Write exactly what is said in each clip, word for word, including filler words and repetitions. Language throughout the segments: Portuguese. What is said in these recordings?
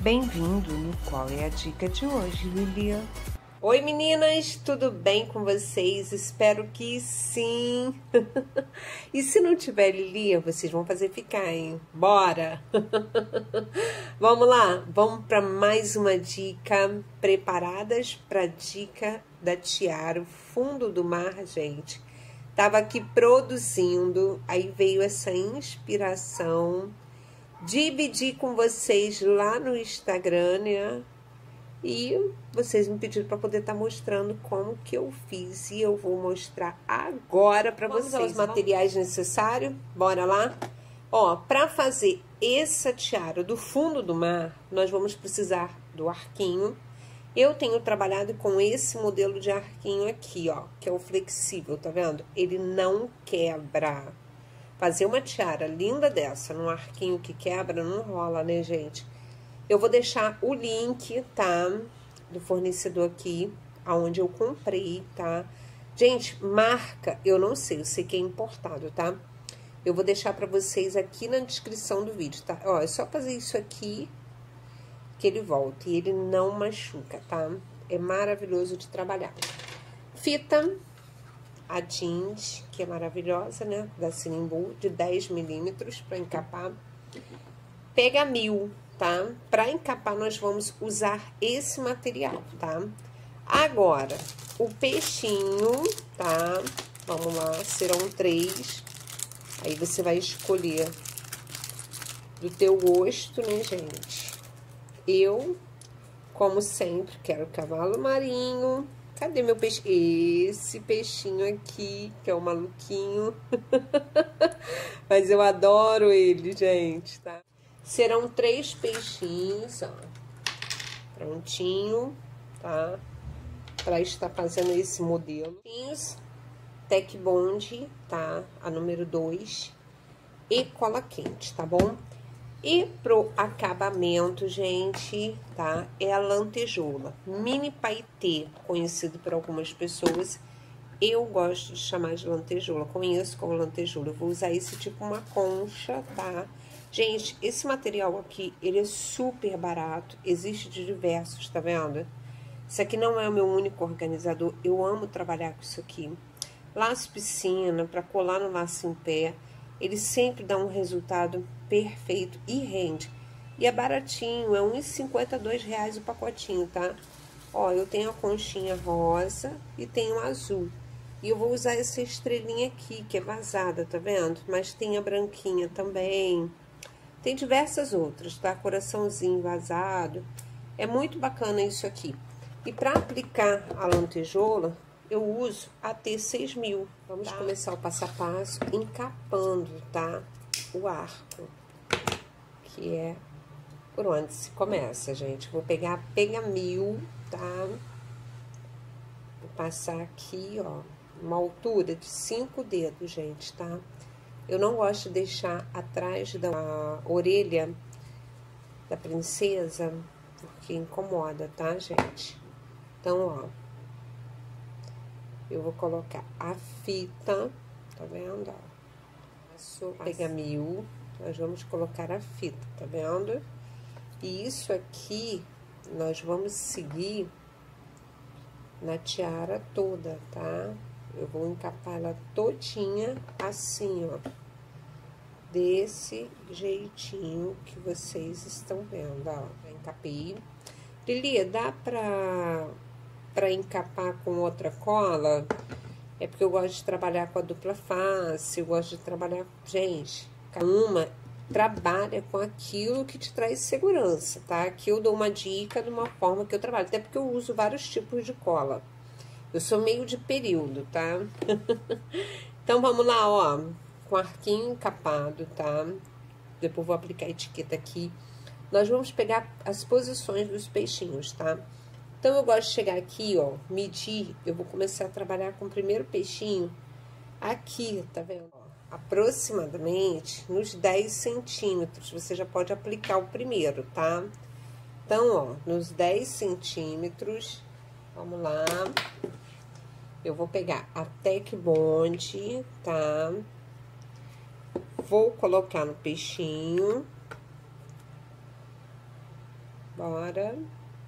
Bem-vindo no Qual é a Dica de hoje, Lilia? Oi meninas, tudo bem com vocês? Espero que sim! E se não tiver Lilia, vocês vão fazer ficar, hein? Bora! Vamos lá, vamos para mais uma dica. Preparadas para a dica da tiara, o fundo do mar, gente. Tava aqui produzindo, aí veio essa inspiração. Dividi com vocês lá no Instagram, né? E vocês me pediram para poder estar tá mostrando como que eu fiz. E eu vou mostrar agora para vocês. Vamos aos materiais necessários? Bora lá? Ó, para fazer essa tiara do fundo do mar, nós vamos precisar do arquinho. Eu tenho trabalhado com esse modelo de arquinho aqui, ó, que é o flexível, tá vendo? Ele não quebra. Fazer uma tiara linda dessa, num arquinho que quebra, não rola, né, gente? Eu vou deixar o link, tá? Do fornecedor aqui, aonde eu comprei, tá? Gente, marca, eu não sei, eu sei que é importado, tá? Eu vou deixar pra vocês aqui na descrição do vídeo, tá? Ó, é só fazer isso aqui que ele volta e ele não machuca, tá? É maravilhoso de trabalhar. Fita, a jeans, que é maravilhosa, né? Da Sinimbu, de dez milímetros pra encapar. Pega mil, tá? Pra encapar, nós vamos usar esse material, tá? Agora, o peixinho, tá? Vamos lá, serão três. Aí você vai escolher do teu gosto, né, gente? Eu, como sempre, quero cavalo marinho. Cadê meu peixe? Esse peixinho aqui, que é o maluquinho. Mas eu adoro ele, gente, tá? Serão três peixinhos, ó. Prontinho, tá? Pra estar fazendo esse modelo. Tec Bond, tá? A número dois. E cola quente, tá bom? E pro acabamento, gente, tá? É a lantejoula. Mini paetê, conhecido por algumas pessoas. Eu gosto de chamar de lantejoula. Conheço como lantejoula. Eu vou usar esse tipo uma concha, tá? Gente, esse material aqui, ele é super barato. Existe de diversos, tá vendo? Isso aqui não é o meu único organizador. Eu amo trabalhar com isso aqui. Laço piscina, pra colar no laço em pé. Ele sempre dá um resultado perfeito e rende. E é baratinho, é um real e cinquenta e dois centavos o pacotinho, tá? Ó, eu tenho a conchinha rosa e tenho a azul. E eu vou usar essa estrelinha aqui, que é vazada, tá vendo? Mas tem a branquinha também. Tem diversas outras, tá? Coraçãozinho vazado. É muito bacana isso aqui. E pra aplicar a lantejoula, eu uso a T seis mil. Vamos tá. começar o passo a passo encapando, tá? O arco. Que é por onde se começa, gente. Vou pegar a pega mil, tá? Vou passar aqui, ó, uma altura de cinco dedos, gente, tá? Eu não gosto de deixar atrás da orelha da princesa, porque incomoda, tá, gente? Então, ó, eu vou colocar a fita, tá vendo, ó? Passou, pega mil, nós vamos colocar a fita, tá vendo? E isso aqui, nós vamos seguir na tiara toda, tá? Eu vou encapar ela todinha assim, ó. Desse jeitinho que vocês estão vendo, ó. Já encapei. Lilia, dá pra, pra encapar com outra cola? É porque eu gosto de trabalhar com a dupla face, eu gosto de trabalhar... Gente, cada uma trabalha com aquilo que te traz segurança, tá? Aqui eu dou uma dica de uma forma que eu trabalho, até porque eu uso vários tipos de cola. Eu sou meio de período, tá? Então, vamos lá, ó. Com arquinho encapado, tá? Depois vou aplicar a etiqueta aqui. Nós vamos pegar as posições dos peixinhos, tá? Então, eu gosto de chegar aqui, ó, medir. Eu vou começar a trabalhar com o primeiro peixinho aqui, tá vendo? Ó, aproximadamente nos dez centímetros. Você já pode aplicar o primeiro, tá? Então, ó, nos dez centímetros, vamos lá. Eu vou pegar a Tec Bond, tá? Vou colocar no peixinho. Bora.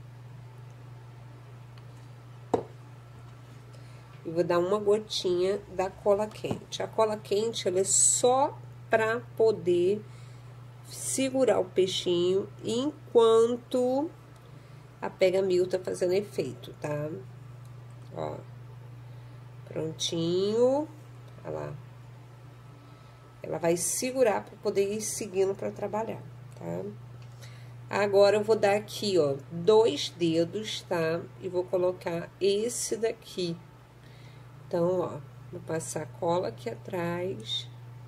E vou dar uma gotinha da cola quente. A cola quente, ela é só pra poder segurar o peixinho enquanto a pega-mil tá fazendo efeito, tá? Ó. Prontinho. Olha lá. Ela vai segurar pra poder ir seguindo pra trabalhar, tá? Agora, eu vou dar aqui, ó, dois dedos, tá? E vou colocar esse daqui. Então, ó, vou passar cola aqui atrás.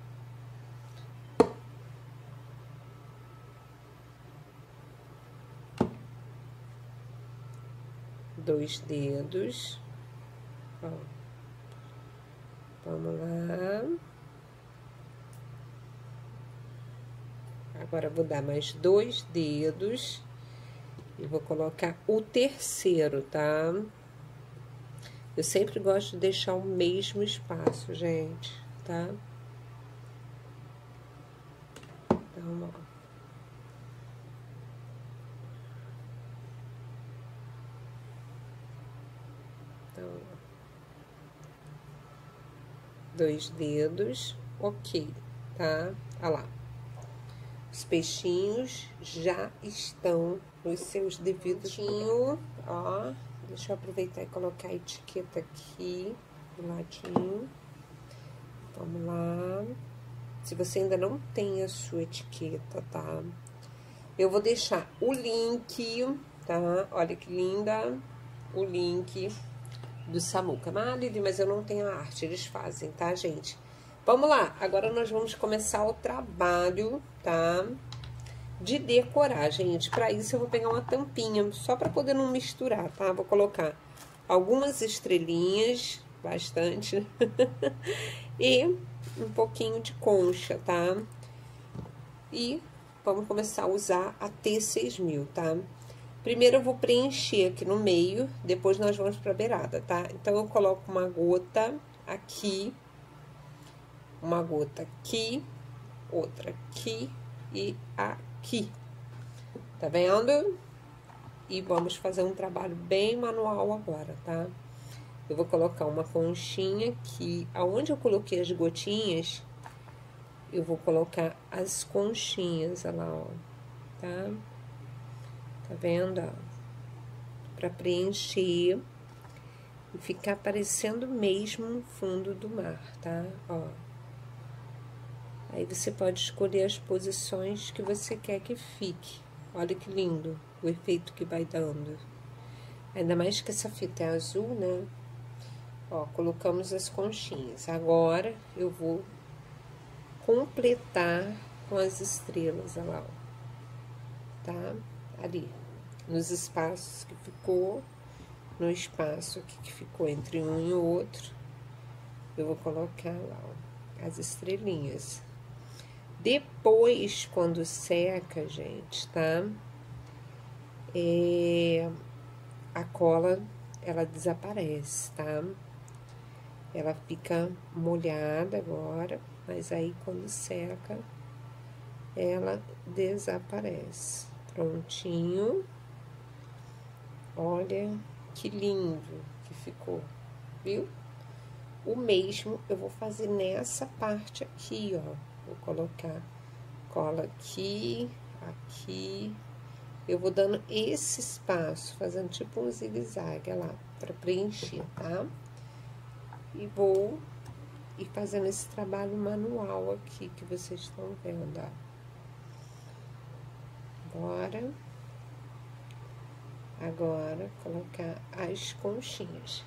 Dois dedos. Ó. Vamos lá. Agora, vou dar mais dois dedos. E vou colocar o terceiro, tá? Eu sempre gosto de deixar o mesmo espaço, gente, tá? Então, ó. Então, ó. Dois dedos, ok, tá? Olha lá. Os peixinhos já estão nos seus devidos. Ó, deixa eu aproveitar e colocar a etiqueta aqui do ladinho. Vamos lá. Se você ainda não tem a sua etiqueta, tá? Eu vou deixar o link, tá? Olha que linda o link do Samuca. Ah, Lili, mas eu não tenho a arte, eles fazem, tá, gente? Vamos lá, agora nós vamos começar o trabalho, tá? De decorar, gente. Pra isso eu vou pegar uma tampinha, só pra poder não misturar, tá? Vou colocar algumas estrelinhas, bastante, e um pouquinho de concha, tá? E vamos começar a usar a T seis mil, tá? Primeiro eu vou preencher aqui no meio, depois nós vamos pra beirada, tá? Então, eu coloco uma gota aqui, uma gota aqui, outra aqui e aqui. Tá vendo? E vamos fazer um trabalho bem manual agora, tá? Eu vou colocar uma conchinha aqui. Aonde eu coloquei as gotinhas, eu vou colocar as conchinhas, olha lá, ó. Tá? Tá vendo, ó? Pra preencher e ficar parecendo mesmo um fundo do mar, tá? Ó. Aí, você pode escolher as posições que você quer que fique. Olha que lindo o efeito que vai dando. Ainda mais que essa fita é azul, né? Ó, colocamos as conchinhas. Agora, eu vou completar com as estrelas, olha lá, ó. Tá? Ali. Nos espaços que ficou, no espaço aqui que ficou entre um e o outro, eu vou colocar lá, ó, as estrelinhas. Depois, quando seca, gente, tá? É, a cola, ela desaparece, tá? Ela fica molhada agora, mas aí quando seca, ela desaparece. Prontinho. Olha que lindo que ficou, viu? O mesmo eu vou fazer nessa parte aqui, ó. Vou colocar cola aqui, aqui. Eu vou dando esse espaço, fazendo tipo um zigue-zague, olha lá, pra preencher, tá? E vou ir fazendo esse trabalho manual aqui que vocês estão vendo, ó. Bora. Agora, colocar as conchinhas.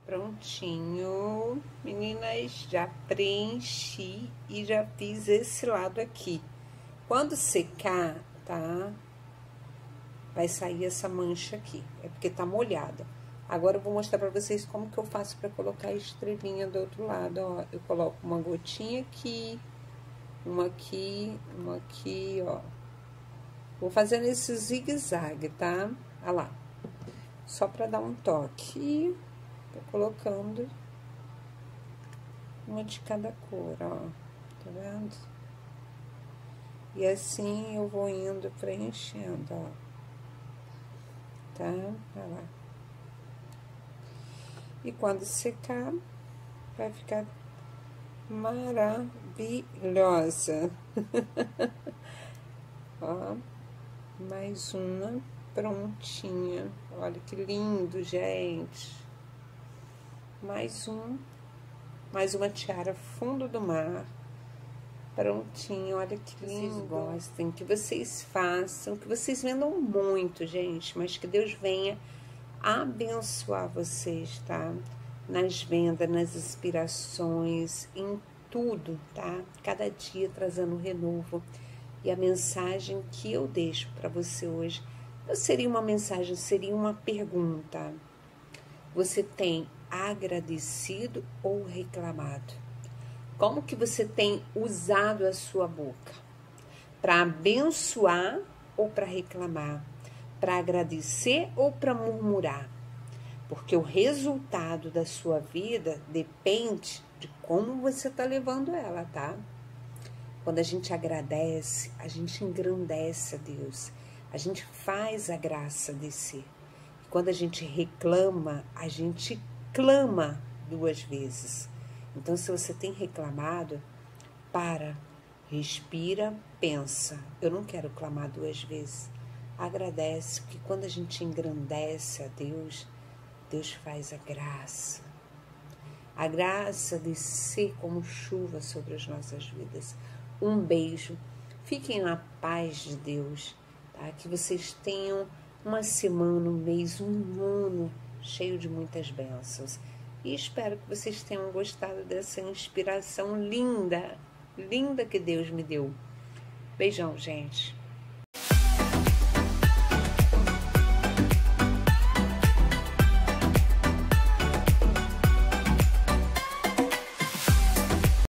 Prontinho, meninas, já preenchi e já fiz esse lado aqui. Quando secar, tá? Vai sair essa mancha aqui, é porque tá molhada. Agora eu vou mostrar pra vocês como que eu faço pra colocar a estrelinha do outro lado, ó. Eu coloco uma gotinha aqui, uma aqui, uma aqui, ó. Vou fazendo esse zigue-zague, tá? Olha lá. Só pra dar um toque. E tô colocando uma de cada cor, ó. Tá vendo? E assim eu vou indo preenchendo, ó. Tá? Olha lá. E quando secar, vai ficar maravilhosa. Ó, mais uma prontinha. Olha que lindo, gente. Mais um. Mais uma tiara fundo do mar. Prontinho, olha que lindo. Vocês gostem, que vocês façam, que vocês vendam muito, gente. Mas que Deus venha abençoar vocês, tá? Nas vendas, nas inspirações, em tudo, tá? Cada dia trazendo um renovo. E a mensagem que eu deixo para você hoje não seria uma mensagem, seria uma pergunta. Você tem agradecido ou reclamado? Como que você tem usado a sua boca? Para abençoar ou para reclamar? Para agradecer ou para murmurar? Porque o resultado da sua vida depende de como você está levando ela, tá? Quando a gente agradece, a gente engrandece a Deus. A gente faz a graça descer. Quando a gente reclama, a gente clama duas vezes. Então, se você tem reclamado, para, respira, pensa. Eu não quero clamar duas vezes. Agradece, porque quando a gente engrandece a Deus, Deus faz a graça. A graça descer como chuva sobre as nossas vidas. Um beijo. Fiquem na paz de Deus, tá? Que vocês tenham uma semana, um mês, um ano cheio de muitas bênçãos. E espero que vocês tenham gostado dessa inspiração linda, linda que Deus me deu. Beijão, gente.